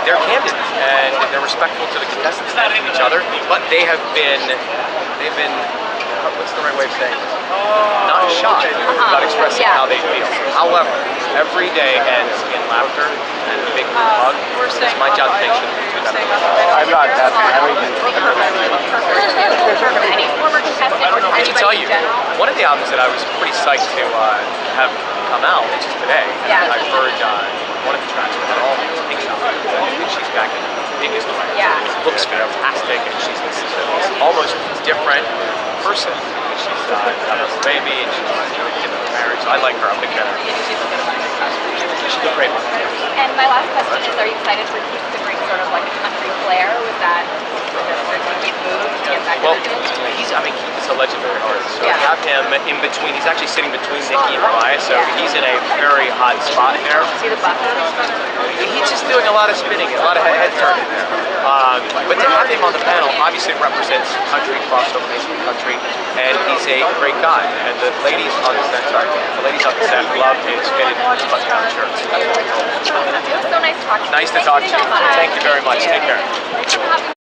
they're candid and they're respectful to the contestants and to each other, but they've been what's the right way of saying this? Not shy about expressing how they feel. However, every day ends in laughter and a big hug. It's my job to make sure that we do that. I'm not that Any former contestant or I can tell you, one of the albums that I was pretty psyched to have come out, which is today, and I've heard one of the tracks with all Pink Shop. I think she's back in the biggest way. Looks fantastic, and she's this almost different person. She's got a baby, and she's married, so I like her. I'm a big fan of her. She's a great one. And my last question is, are you excited for Keith to bring sort of like a country flair with that Keith move to get back Well, energy? Keith is a legendary artist, so to have him in between, he's actually sitting between Nikki and Mariah, so he's in a very hot spot there. See the buffet? He's just doing a lot of spinning, a lot of head turning there. But to have him on the panel obviously represents country, crossover music country, and he's a great guy. And the ladies on the set loved his fitted button-down shirts. It was so nice to talk to you. Nice to talk to you. Thank you very much. Take care.